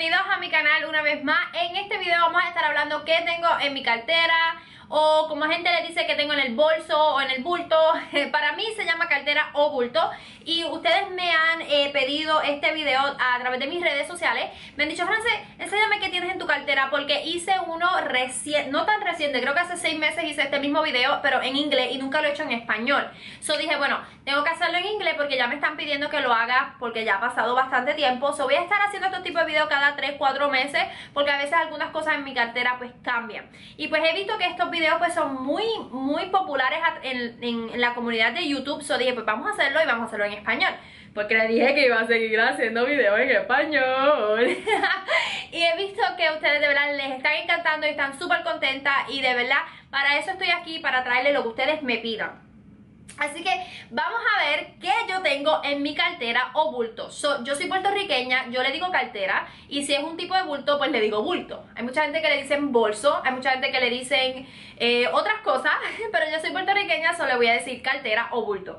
bienvenidos a mi canal una vez más. En este video vamos a estar hablando qué tengo en mi cartera, o como gente le dice que tengo en el bolso o en el bulto. Para mí se llama cartera o bulto. Y ustedes me han pedido este video a través de mis redes sociales. Me han dicho: France, enséñame qué tienes en tu cartera, porque hice uno recién, no tan reciente, creo que hace 6 meses hice este mismo video, pero en inglés, y nunca lo he hecho en español. So dije, bueno, tengo que hacerlo en inglés porque ya me están pidiendo que lo haga, porque ya ha pasado bastante tiempo. So voy a estar haciendo este tipo de videos cada 3-4 meses, porque a veces algunas cosas en mi cartera pues cambian. Y pues he visto que estos videos pues son muy populares en la comunidad de YouTube. So dije, pues vamos a hacerlo, y vamos a hacerlo en español, porque le dije que iba a seguir haciendo videos en español. Y he visto que a ustedes de verdad les están encantando y están súper contentas, y de verdad para eso estoy aquí, para traerles lo que ustedes me pidan. Así que vamos a ver qué yo tengo en mi cartera o bulto. Yo soy puertorriqueña, yo le digo cartera, y si es un tipo de bulto, pues le digo bulto. Hay mucha gente que le dicen bolso, hay mucha gente que le dicen otras cosas, pero yo soy puertorriqueña, solo le voy a decir cartera o bulto.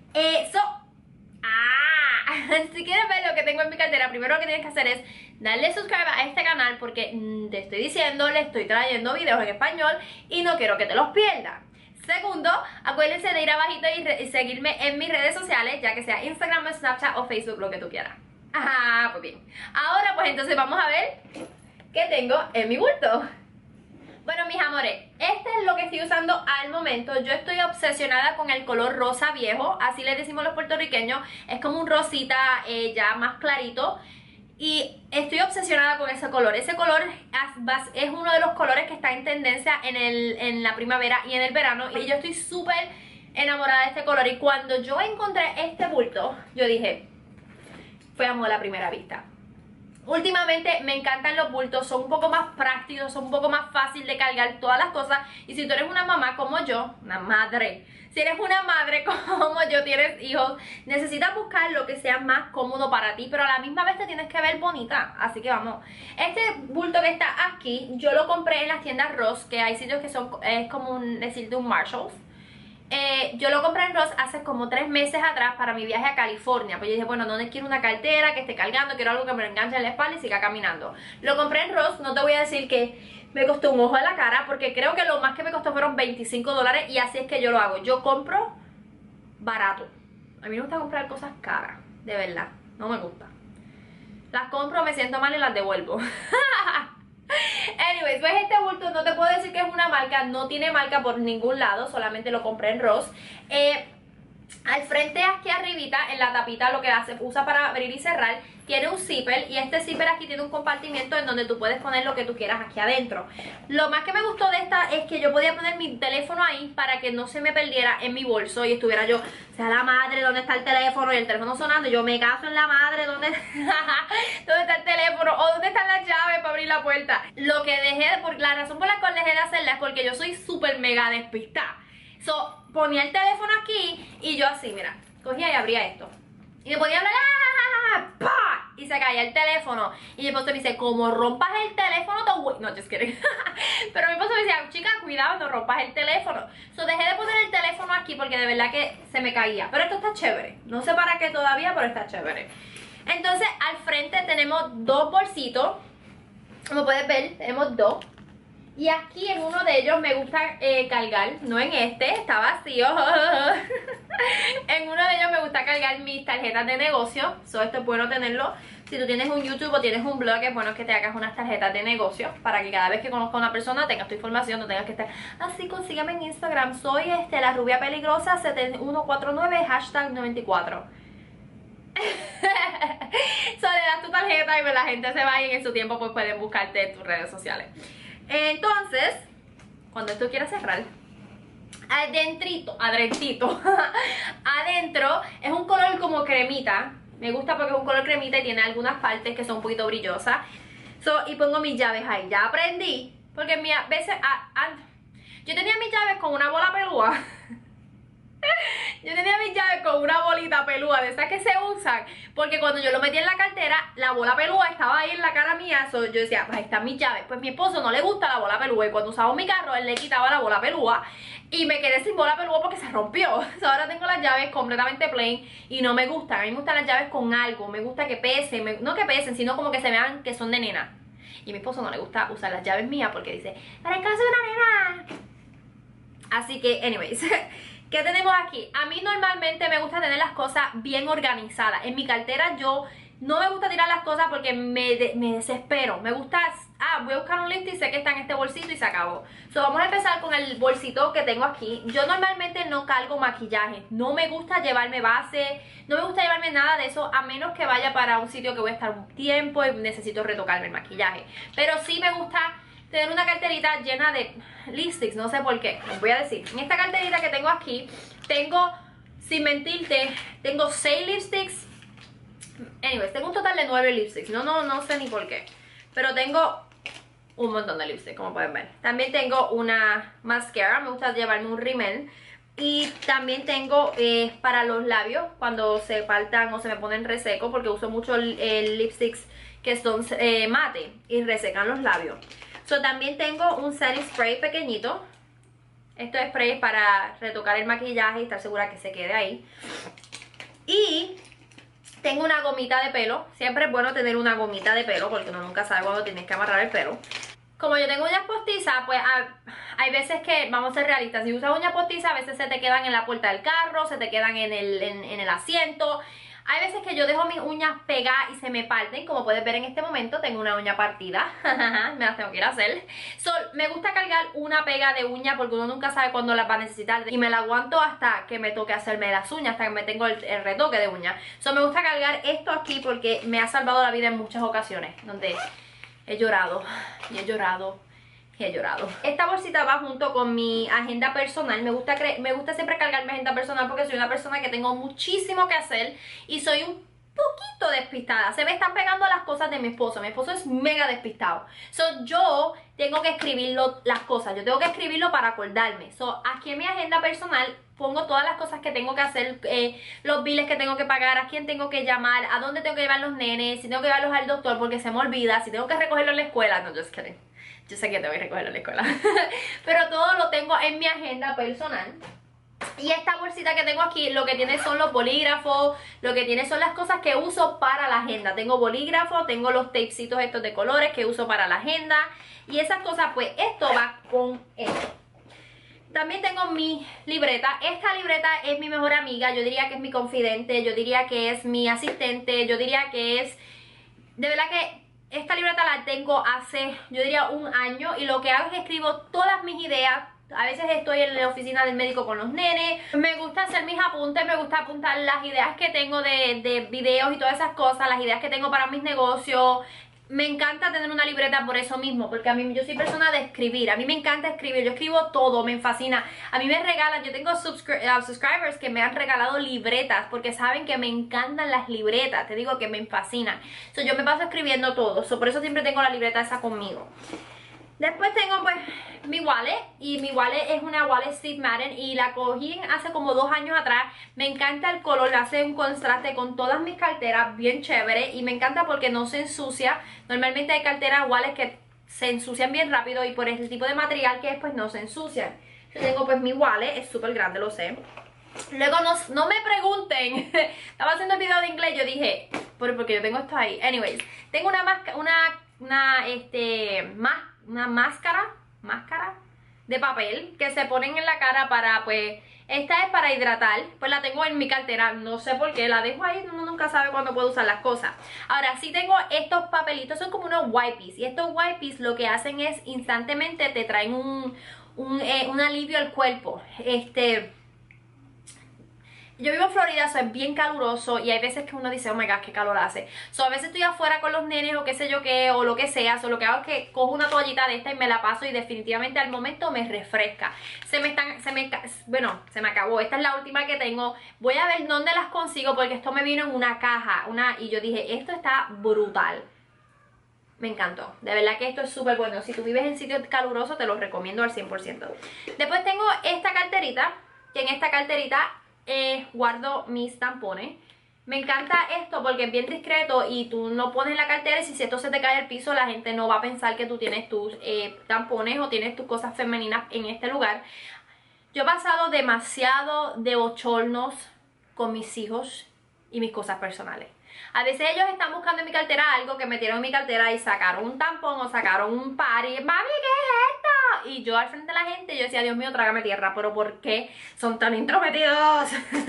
Si quieres ver lo que tengo en mi cartera, primero lo que tienes que hacer es darle subscribe a este canal, porque te estoy diciendo, le estoy trayendo videos en español y no quiero que te los pierdas. Segundo, acuérdense de ir abajito y seguirme en mis redes sociales, ya que sea Instagram, Snapchat o Facebook, lo que tú quieras. Ajá, pues bien. Ahora pues entonces vamos a ver qué tengo en mi bulto. Bueno, mis amores, este es lo que estoy usando al momento. Yo estoy obsesionada con el color rosa viejo, así le decimos los puertorriqueños. Es como un rosita ya más clarito. Y estoy obsesionada con ese color. Ese color es uno de los colores que está en tendencia en la primavera y en el verano. Y yo estoy súper enamorada de este color. Y cuando yo encontré este bulto, yo dije, fue amor a la primera vista. Últimamente me encantan los bultos, son un poco más prácticos, son un poco más fácil de cargar todas las cosas. Y si tú eres una mamá como yo, una madre, si eres una madre como yo, tienes hijos, necesitas buscar lo que sea más cómodo para ti, pero a la misma vez te tienes que ver bonita. Así que vamos, este bulto que está aquí, yo lo compré en las tiendas Ross, que hay sitios que son, es como decirte un Marshalls. Yo lo compré en Ross hace como 3 meses atrás para mi viaje a California. Pues yo dije, bueno, no quiero una cartera que esté cargando, quiero algo que me lo enganche en la espalda y siga caminando. Lo compré en Ross, no te voy a decir que me costó un ojo de la cara, porque creo que lo más que me costó fueron $25, y así es que yo lo hago. Yo compro barato. A mí no me gusta comprar cosas caras, de verdad, no me gusta. Las compro, me siento mal y las devuelvo. Anyways, pues este bulto no te puedo decir que es una marca, no tiene marca por ningún lado, solamente lo compré en Ross. Al frente, aquí arribita, en la tapita, lo que usa para abrir y cerrar, tiene un zipper, y este zipper aquí tiene un compartimiento en donde tú puedes poner lo que tú quieras aquí adentro. Lo más que me gustó de esta es que yo podía poner mi teléfono ahí para que no se me perdiera en mi bolso y estuviera yo, o sea, la madre, ¿dónde está el teléfono? Y el teléfono sonando, yo me caso en la madre, ¿dónde está el teléfono? ¿O dónde están las llaves para abrir la puerta? Lo que dejé, la razón por la cual dejé de hacerla es porque yo soy súper mega despistada. Ponía el teléfono aquí y yo así, mira, cogía y abría esto. Y me ponía a hablar, ¡pah! Y se caía el teléfono. Y mi esposo me dice, como rompas el teléfono, no, just kidding. Pero mi esposo me decía, chica, cuidado, no rompas el teléfono. Dejé de poner el teléfono aquí porque de verdad que se me caía. Pero esto está chévere. No sé para qué todavía, pero está chévere. Entonces, al frente tenemos 2 bolsitos. Como puedes ver, tenemos 2. Y aquí en uno de ellos me gusta cargar, no en este, está vacío. En uno de ellos me gusta cargar mis tarjetas de negocio. Esto es bueno tenerlo. Si tú tienes un YouTube o tienes un blog, es bueno que te hagas unas tarjetas de negocio, para que cada vez que conozca a una persona tengas tu información, no tengas que estar así. Consígueme en Instagram, soy la rubia peligrosa 7149 #94. Le das tu tarjeta y la gente se va, y en su tiempo pues pueden buscarte en tus redes sociales. Entonces, cuando esto quiera cerrar, adentro es un color como cremita. Me gusta porque es un color cremita y tiene algunas partes que son un poquito brillosas. Y pongo mis llaves ahí. Ya aprendí, porque a veces yo tenía mis llaves con una bola pelúa. Yo tenía mis llaves con una bolita pelúa de esas que se usan, porque cuando yo lo metí en la cartera, la bola pelúa estaba ahí en la cara mía. Yo decía, pues ahí están mis llaves. Pues mi esposo no le gusta la bola pelúa, y cuando usaba mi carro, él le quitaba la bola pelúa y me quedé sin bola pelúa porque se rompió. Ahora tengo las llaves completamente plain y no me gustan. A mí me gustan las llaves con algo, me gusta que pesen, no que pesen, sino como que se vean que son de nena. Y a mi esposo no le gusta usar las llaves mías porque dice, ¿para qué hace una nena? Así que, anyways, ¿qué tenemos aquí? A mí normalmente me gusta tener las cosas bien organizadas. En mi cartera yo no me gusta tirar las cosas porque me desespero. Me gusta, voy a buscar un lipstick y sé que está en este bolsito y se acabó. Vamos a empezar con el bolsito que tengo aquí. Yo normalmente no cargo maquillaje. No me gusta llevarme base, no me gusta llevarme nada de eso, a menos que vaya para un sitio que voy a estar un tiempo y necesito retocarme el maquillaje. Pero sí me gusta tener una carterita llena de lipsticks, no sé por qué, les voy a decir. En esta carterita que tengo aquí, tengo, sin mentirte, tengo 6 lipsticks. Anyways, tengo un total de 9 lipsticks, no sé ni por qué. Pero tengo un montón de lipsticks, como pueden ver. También tengo una mascara, me gusta llevarme un rímel. Y también tengo para los labios, cuando se faltan o se me ponen reseco, porque uso mucho lipsticks que son mate y resecan los labios. También tengo un setting spray pequeñito. Esto es spray para retocar el maquillaje y estar segura que se quede ahí. Y tengo una gomita de pelo. Siempre es bueno tener una gomita de pelo porque uno nunca sabe cuándo tienes que amarrar el pelo. Como yo tengo uñas postizas, pues hay veces que, vamos a ser realistas, si usas uñas postizas a veces se te quedan en la puerta del carro, se te quedan en el asiento. Hay veces que yo dejo mis uñas pegadas y se me parten. Como puedes ver en este momento tengo una uña partida. Me las tengo que ir a hacer. Me gusta cargar una pega de uña porque uno nunca sabe cuándo las va a necesitar. Y me la aguanto hasta que me toque hacerme las uñas, hasta que me tengo el retoque de uña. Me gusta cargar esto aquí porque me ha salvado la vida en muchas ocasiones, donde he llorado y he llorado y he llorado. Esta bolsita va junto con mi agenda personal. Me gusta siempre cargar mi agenda personal porque soy una persona que tengo muchísimo que hacer y soy un poquito despistada. Se me están pegando las cosas de mi esposo. Mi esposo es mega despistado. Yo tengo que escribirlo las cosas. Yo tengo que escribirlo para acordarme. Aquí en mi agenda personal pongo todas las cosas que tengo que hacer, los biles que tengo que pagar, a quién tengo que llamar, a dónde tengo que llevar los nenes, si tengo que llevarlos al doctor porque se me olvida, si tengo que recogerlos en la escuela. No, just kidding. Yo sé que tengo que recogerlo en la escuela. Pero todo lo tengo en mi agenda personal. Y esta bolsita que tengo aquí, lo que tiene son los bolígrafos, lo que tiene son las cosas que uso para la agenda. Tengo bolígrafos, tengo los tapecitos estos de colores que uso para la agenda. Y esas cosas, pues esto va con esto. También tengo mi libreta. Esta libreta es mi mejor amiga, yo diría que es mi confidente, yo diría que es mi asistente, yo diría que es... De verdad que esta libreta la tengo hace, yo diría, un año, y lo que hago es que escribo todas mis ideas. A veces estoy en la oficina del médico con los nenes, me gusta hacer mis apuntes, me gusta apuntar las ideas que tengo de videos y todas esas cosas, las ideas que tengo para mis negocios. Me encanta tener una libreta por eso mismo, porque yo soy persona de escribir, a mí me encanta escribir, yo escribo todo, me fascina. A mí me regalan, yo tengo subscribers que me han regalado libretas, porque saben que me encantan las libretas, te digo que me fascinan. Yo me paso escribiendo todo, por eso siempre tengo la libreta esa conmigo. Después tengo pues mi wallet, y mi wallet es una wallet Steve Madden y la cogí hace como 2 años atrás. Me encanta el color, le hace un contraste con todas mis carteras, bien chévere, y me encanta porque no se ensucia. Normalmente hay carteras wallets que se ensucian bien rápido y por el tipo de material que es pues no se ensucian. Yo tengo pues mi wallet, es súper grande, lo sé. Luego no me pregunten, estaba haciendo el video de inglés, yo dije, porque yo tengo esto ahí. Anyways, tengo una máscara de papel que se ponen en la cara para, pues, esta es para hidratar. Pues la tengo en mi cartera, no sé por qué, la dejo ahí, uno nunca sabe cuándo puedo usar las cosas. Ahora sí tengo estos papelitos, son como unos wipes, y estos wipes lo que hacen es instantemente te traen un alivio al cuerpo. Yo vivo en Florida, es bien caluroso y hay veces que uno dice, oh my god, qué calor hace. A veces estoy afuera con los nenes o qué sé yo qué, o lo que sea. Lo que hago es que cojo una toallita de esta y me la paso y definitivamente al momento me refresca. Se me acabó. Esta es la última que tengo. Voy a ver dónde las consigo porque esto me vino en una caja. Y yo dije, esto está brutal. Me encantó. De verdad que esto es súper bueno. Si tú vives en sitios calurosos, te lo recomiendo al 100%. Después tengo esta carterita. que en esta carterita guardo mis tampones. Me encanta esto porque es bien discreto y tú no pones la cartera y si esto se te cae al piso la gente no va a pensar que tú tienes tus tampones o tienes tus cosas femeninas en este lugar. Yo he pasado demasiado de bochornos con mis hijos y mis cosas personales. A veces ellos están buscando en mi cartera algo que metieron en mi cartera y sacaron un tampón o sacaron un par y mami, ¿qué es esto? Y yo al frente de la gente yo decía, Dios mío, trágame tierra, pero ¿por qué son tan intrometidos?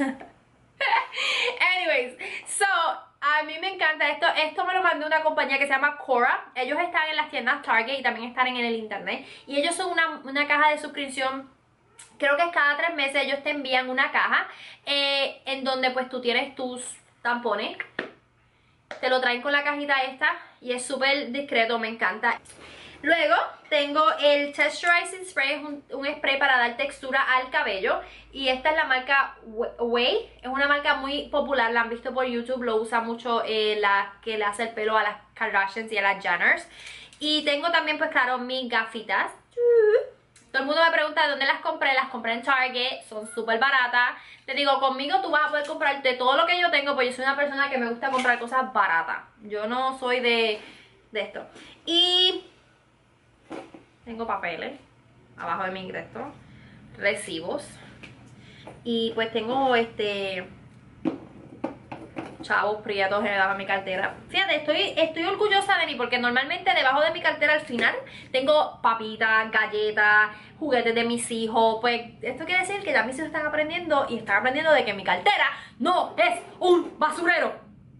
Anyways, so a mí me encanta esto. Esto me lo mandó una compañía que se llama Cora. Ellos están en las tiendas Target y también están en el internet. Y ellos son una caja de suscripción. Creo que es cada 3 meses ellos te envían una caja en donde pues tú tienes tus tampones. Te lo traen con la cajita esta y es súper discreto, me encanta. Luego tengo el Texturizing Spray, es un spray para dar textura al cabello. Y esta es la marca Way, es una marca muy popular, la han visto por YouTube, lo usa mucho la que le hace el pelo a las Kardashians y a las Jenners. Y tengo también pues claro mis gafitas. Todo el mundo me pregunta de dónde las compré en Target, son súper baratas. Te digo, conmigo tú vas a poder comprarte todo lo que yo tengo, pues yo soy una persona que me gusta comprar cosas baratas. Yo no soy de esto. Y tengo papeles abajo de mi ingreso, recibos. Y pues tengo chavos prietos debajo de mi cartera. Fíjate, estoy orgullosa de mí porque normalmente debajo de mi cartera al final tengo papitas, galletas, juguetes de mis hijos. Pues esto quiere decir que ya mis hijos están aprendiendo y están aprendiendo de que mi cartera no es un basurero.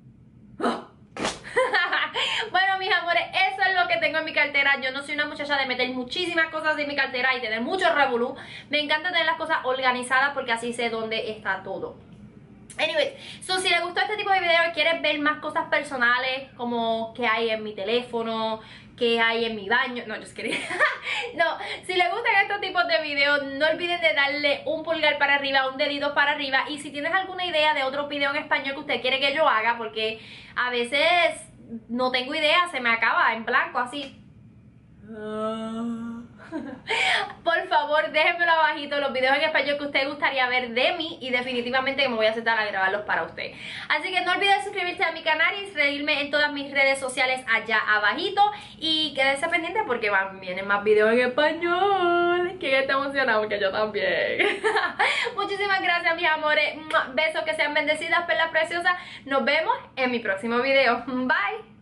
Bueno, mis amores, eso es lo que tengo en mi cartera. Yo no soy una muchacha de meter muchísimas cosas en mi cartera y tener mucho revolú. Me encanta tener las cosas organizadas porque así sé dónde está todo. Anyways, so si les gustó este tipo de video y quieres ver más cosas personales como qué hay en mi teléfono, qué hay en mi baño, no, just kidding. No, si les gustan estos tipos de videos, no olviden de darle un pulgar para arriba, un dedito para arriba. Y si tienes alguna idea de otro video en español que usted quiere que yo haga, porque a veces no tengo idea, se me acaba en blanco así. Por favor, déjenmelo abajito los videos en español que usted gustaría ver de mí y definitivamente que me voy a sentar a grabarlos para usted. Así que no olviden suscribirse a mi canal y seguirme en todas mis redes sociales allá abajito y quédense pendientes porque vienen más videos en español. ¿Quién está emocionado? Porque yo también. Muchísimas gracias, mis amores. Besos, que sean bendecidas, perlas preciosas. Nos vemos en mi próximo video. Bye.